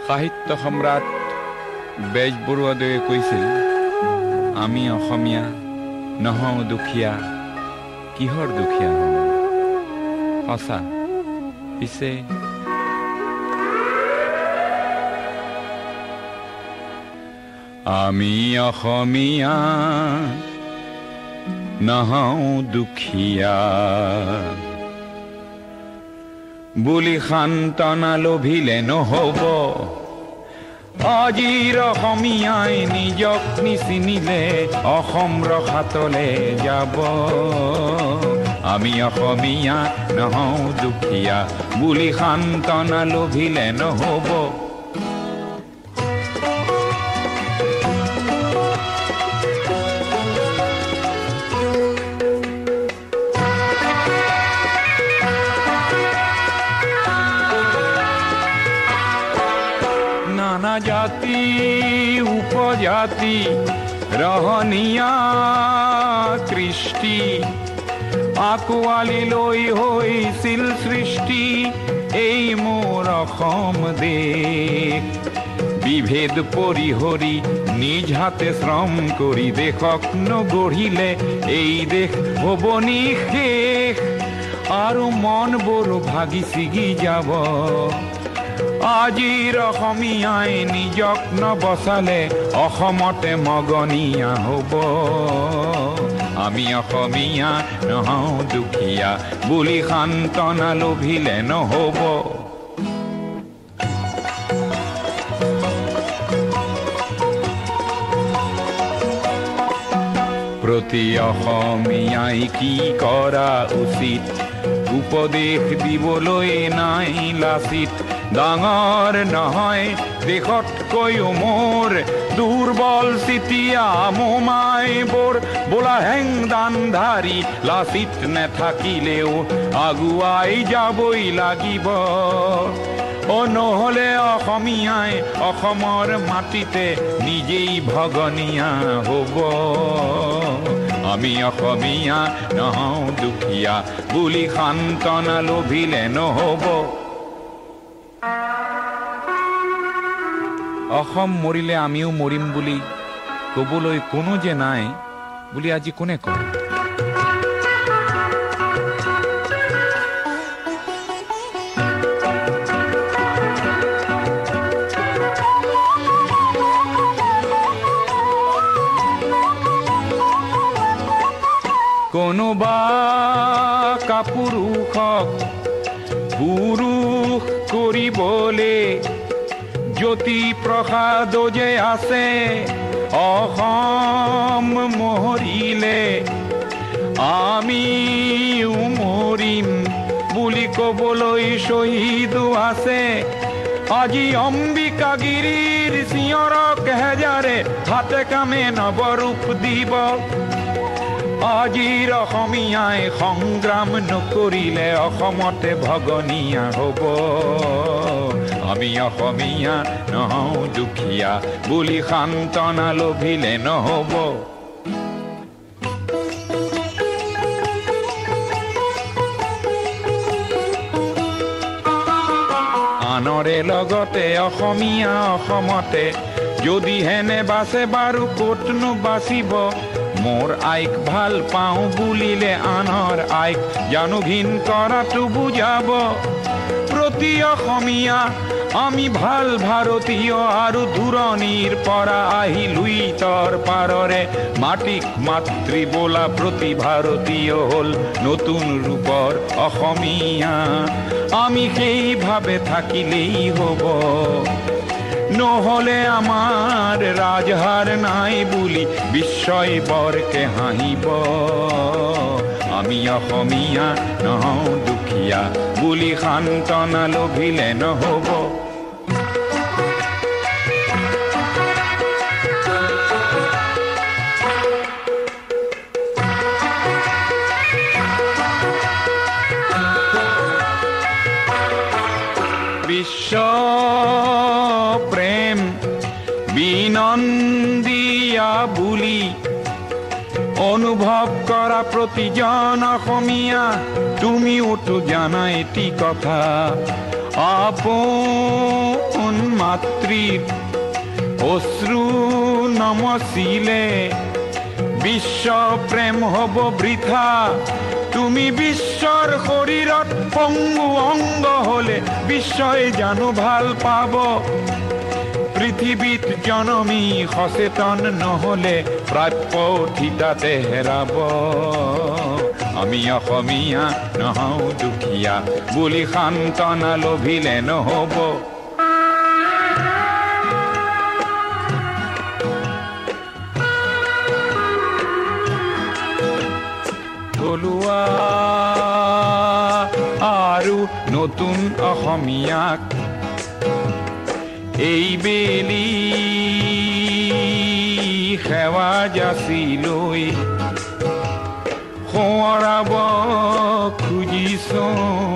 সাহিত্য সম্ৰাট বেজবৰুৱাদেৱে কৈছিল, আমি অসমীয়া নহওঁ দুখীয়া, কিহৰ দুখীয়া হওঁ? সঁচা। পিছে আমি অসমীয়া নহওঁ দুখীয়া বুলি সান্তনা লভিলে নহব। আজিৰ অসমীয়াই নিজক নিচিনিলে অসম ৰসাতলে যাব। আমি অসমীয়া নহওঁ দুখীয়া বুলি সান্তনা লভিলে নহব। নানা জাতি উপজাতি ৰহনীয়া কৃষ্টি আকোৱালি লৈ হৈছিল সৃষ্টি এই মোৰ অসম দেশ। বিভেদ পৰিহৰি নিজ হাতে শ্ৰম কৰি দেশক নগঢ়িলে এই দেশ হ'ব নিশেষ আৰু মনবোৰ ভাগি ছিগি যাব। আজিৰ অসমীয়াই নিজক নবচালে অসমতে মগনীয়া হ'ব। আমি অসমীয়া নহওঁ দুখীয়া বুলি সান্তনা লভিলে নহব। প্ৰতি অসমীয়াই কি কৰা উচিত উপদেশ দিবলৈ নাই লাচিত। ডাঙৰ নহয় দেশতকৈও মোৰ দুৰ্বল চিতিয়া মোমাইবোৰ বোলা হেংদান ধাৰি লাচিত নেথাকিলেও আগুৱাই যাবই লাগিব। নহ'লে অসমীয়াই অসমৰ মাটিতে নিজেই ভগনীয়া হ'ব। আমি অসমীয়া নহওঁ দুখীয়া বুলি সান্তনা লভিলে নহব। অসম মৰিলে আমিও মৰিম বুলি ক'বলৈ কোনো যে নাই বুলি আজি কোনে কয়? কোনোবা কাপুৰুষক পুৰুষ কৰিবলে জ্যোতি প্ৰসাদ যে আছে অসম মৰিলে আমিও মৰিম বুলি ক'বলৈ শ্বহীদো আছে। আজি অম্বিকাগিৰিৰ চিঞৰক হেজাৰে হাতে কামে নৱৰূপ দিব। আজিৰ অসমীয়াই সংগ্ৰাম নকৰিলে অসমতে ভগনীয়া হ'ব। আমি অসমীয়া নহওঁ দুখীয়া বুলি সান্তনা লভিলে নহব। আনৰে লগতে অসমীয়া অসমতে যদিহে নেবাচে বাৰু ক'তনো বাচিব। মোৰ আইক ভাল পাওঁ বুলিলে আনৰ আইক জানো ঘিণ কৰাটো বুজাব। প্ৰতি অসমীয়া আমি ভাল ভাৰতীয় আৰু দূৰণিৰ পৰা আহি লুইতৰ পাৰৰে মাটিক মাতৃ বোলা প্ৰতি ভাৰতীয় হ'ল নতুন ৰূপৰ অসমীয়া। আমি সেইভাৱে থাকিলেই হ'ব। নহ'লে আমাৰ ৰাজহাৰ নাই বুলি বিশ্বই বৰকে হাঁহিব। আমি অসমীয়া নহওঁ দুখীয়া বুলি সান্তনা লভিলে নহব। বিশ্ব প্ৰেম বিনন্দিয়া বুলি অনুভৱ কৰা প্ৰতিজন অসমীয়া তুমিওতো জানা এটি কথা আপন জীৱন মাতৃৰ অশ্ৰু নমচিলে বিশ্ব প্ৰেম হ'ব বৃথা তুমি বিশ্বৰ শৰীৰত পংগু অংগ হলে বিশ্বই জানো ভাল পাব পৃথিৱীত জনমী সচেতন নহলে প্ৰাপ্য ঠিতাতে হেৰাব আমি অসমীয়া নহওঁ দুখীয়া বুলি সান্তনা লভিলে নহব থলুৱা আৰু নতুন অসমীয়াক এই বেলি সেৱা যাচি লৈ সোঁৱৰাব খুজিছোঁ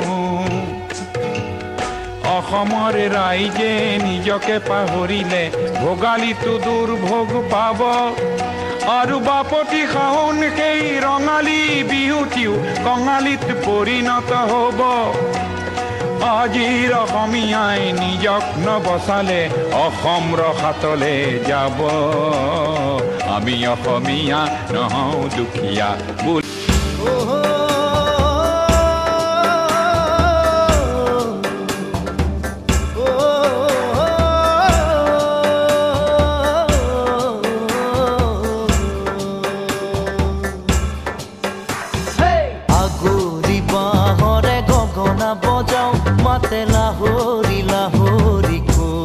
অসমৰ ৰাইজে নিজকে পাহৰিলে ভোগালীটো দুৰ্ভোগ পাব আৰু বাপতি শাওণ সেই ৰঙালী বিহুটিও কঙালীত পৰিণত হ'ব আজিৰ অসমীয়াই নিজক নবচালে অসম ৰসাতলে যাব আমি অসমীয়া নহওঁ দুখীয়া মাতে লাহৰি লাহৰি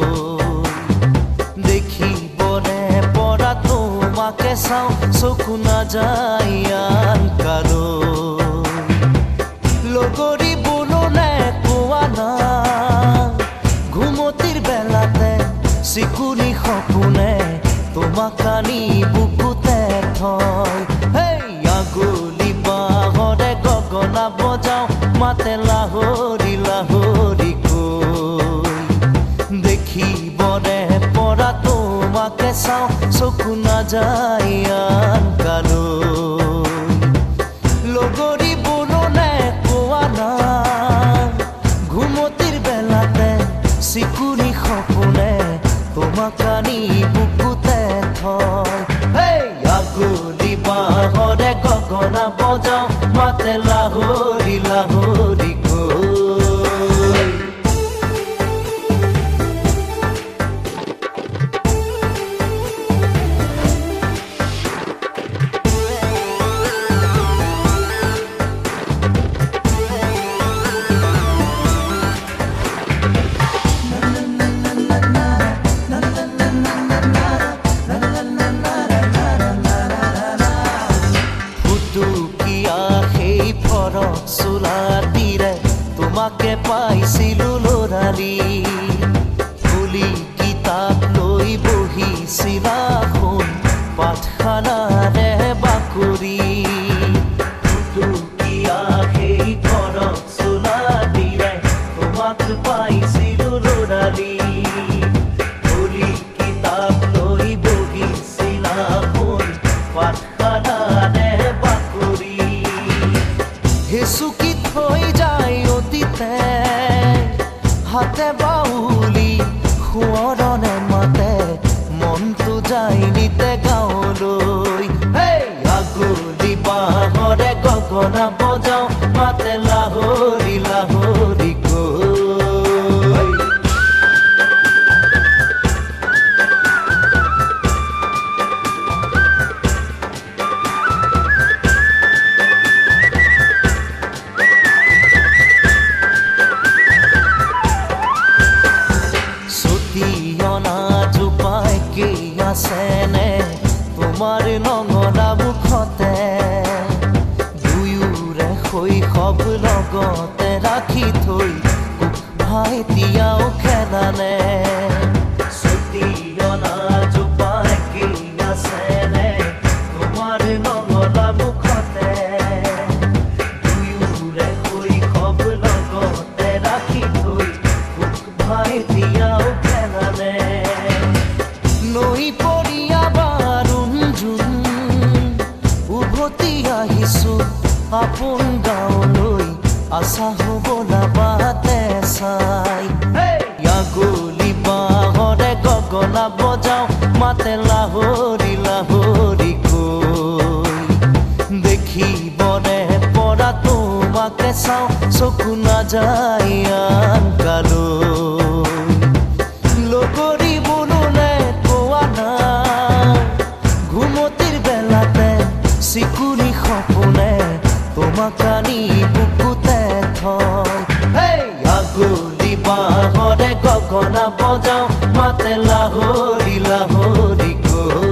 দেখিবনে পৰা তোমাকে চাওঁ চকু নাযায় আন কাৰো লগৰী বোলনে কোৱা না ঘুমতিৰ বেলাতে চিকুনি সপোনে তোমাক আনি বুকুতে থয় আগলি বাহৰে গগনা বজাওঁ মাতে লাহৰি লাহৰি দেখিবনে পৰা তোমাকে চাওঁ চকু নাযায় আন কাৰো লগৰী বোলনে কোৱা না ঘুমতিৰ বেলাতে চিকুনি সপোনে তোমাক আনি বুকুতে থয় আগলি বাহৰে গগনা বজাওঁ মাতে লাহৰি লাহৰি তোমাকে পাইছিলো লৰালি ফুলি কিতাপ লৈ বহিছিলা শুন পাঠখানাৰে বাকৰি সেই ঘৰত চোলা দিলে তোমাক পাইছিলো লৰালি ফুলি কিতাপ লৈ বহিছিলা শুন পাঠখানাৰে বাকৰি হেচুকি থৈ যায় অতীতে হাতে বাউলি সোঁৱৰণে মাতে মনটো যায় নিতে গাঁৱলৈ আগলি বাহৰে গগনা বজাওঁ মাতে লাহৰি লাহৰি আছেনে তোমাৰ নঙলা মুখতে দুয়োৰে শৈশৱ লগতে ৰাখি থৈ ভাইটিয়াও খেলানে চুটিয়না জোপাই কি আছেনে তোমাৰ নঙলা মুখতে দুয়োৰে শৈশৱ লগতে ৰাখি থৈ ভাইটিয়াও খেলানে নৈ পৰিয়া বাৰুণ জোন উভতি আহিছো আপোন গাঁৱলৈ আশা হবলা বাটে চাই আগলি বা গগনা বজাও মাতে লাহৰি লাহৰি কৈ দেখিবনে পৰা তোমাকে চাওঁ চকু নাযায় আন কালৈ লগৰী বুলুনে কোৱা নাই ঘুমতিৰ বেলাতে চিকুনি সপোনে তোমাক আনি বুকুতে থয় আগলি বাঁহৰে গগনা বজাও মাতে লাহৰি লাহৰি কৈ